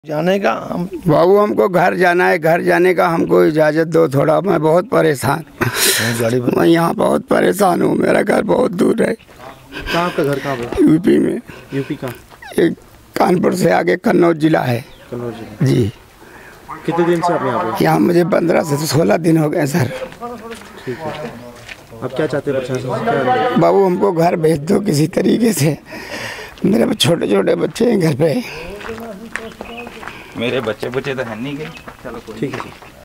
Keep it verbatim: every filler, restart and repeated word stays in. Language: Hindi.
जाने का हम बाबू हमको घर जाना है, घर जाने का हमको इजाज़त दो थोड़ा। मैं बहुत परेशान गाड़ी पर मैं यहाँ बहुत परेशान हूँ। मेरा घर बहुत दूर है। कहाँ आपका घर कहाँ पर? यूपी में। यूपी कहाँ? एक कानपुर से आगे कन्नौज जिला है। कन्नौज जिला। जी। कितने दिन से आप यहाँ पे? यहाँ मुझे पंद्रह से सोलह दिन हो गए सर। ठीक है, आप क्या चाहते हैं प्रशासन से? क्या बाबू हमको घर भेज दो किसी तरीके से। मेरे छोटे छोटे बच्चे हैं घर पे। मेरे बच्चे बच्चे तो है नहीं गए। चलो ठीक है।